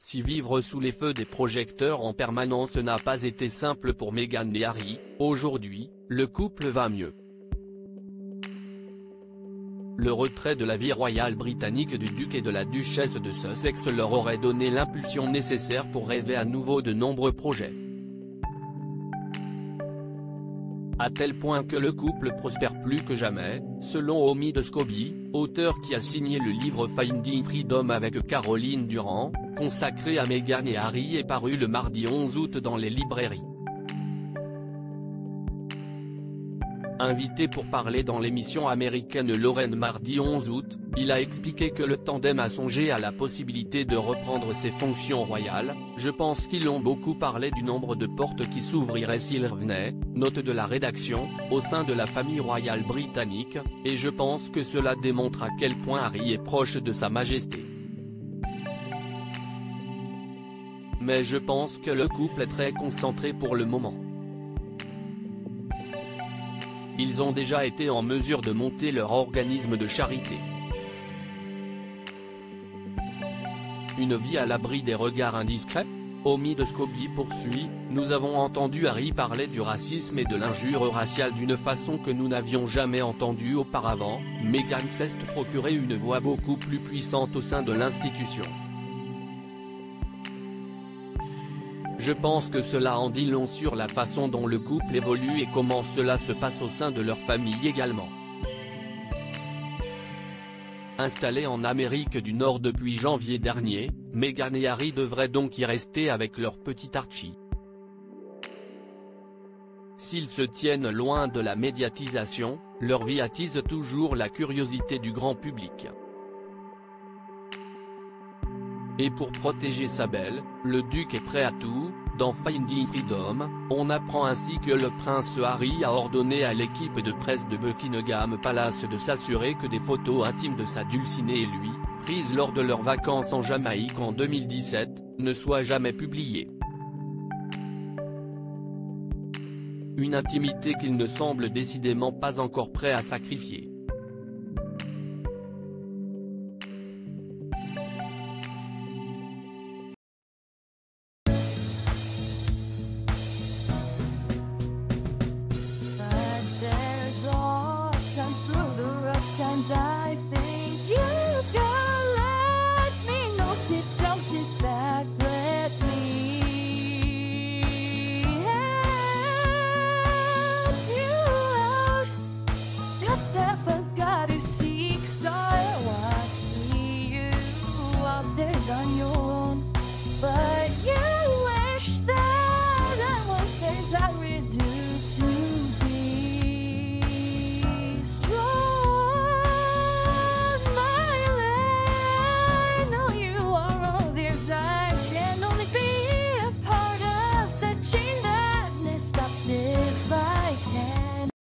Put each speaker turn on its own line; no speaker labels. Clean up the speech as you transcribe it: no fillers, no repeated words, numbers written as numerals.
Si vivre sous les feux des projecteurs en permanence n'a pas été simple pour Meghan et Harry, aujourd'hui, le couple va mieux. Le retrait de la vie royale britannique du duc et de la duchesse de Sussex leur aurait donné l'impulsion nécessaire pour rêver à nouveau de nombreux projets. À tel point que le couple prospère plus que jamais, selon Omi de Scobie, auteur qui a signé le livre Finding Freedom avec Caroline Durand, consacré à Meghan et Harry et paru le mardi 11 août dans les librairies. Invité pour parler dans l'émission américaine Lorraine mardi 11 août, il a expliqué que le tandem a songé à la possibilité de reprendre ses fonctions royales. Je pense qu'ils ont beaucoup parlé du nombre de portes qui s'ouvriraient s'il revenait, note de la rédaction, au sein de la famille royale britannique, et je pense que cela démontre à quel point Harry est proche de Sa Majesté. Mais je pense que le couple est très concentré pour le moment. Ils ont déjà été en mesure de monter leur organisme de charité. Une vie à l'abri des regards indiscrets ? Omi de Scobie poursuit, nous avons entendu Harry parler du racisme et de l'injure raciale d'une façon que nous n'avions jamais entendue auparavant. Meghan s'est procuré une voix beaucoup plus puissante au sein de l'institution. Je pense que cela en dit long sur la façon dont le couple évolue et comment cela se passe au sein de leur famille également. Installés en Amérique du Nord depuis janvier dernier, Meghan et Harry devraient donc y rester avec leur petit Archie. S'ils se tiennent loin de la médiatisation, leur vie attise toujours la curiosité du grand public. Et pour protéger sa belle, le duc est prêt à tout. Dans Finding Freedom, on apprend ainsi que le prince Harry a ordonné à l'équipe de presse de Buckingham Palace de s'assurer que des photos intimes de sa dulcinée et lui, prises lors de leurs vacances en Jamaïque en 2017, ne soient jamais publiées. Une intimité qu'il ne semble décidément pas encore prêt à sacrifier.
I think you can let me know. Sit down, sit back, let me help you out. Just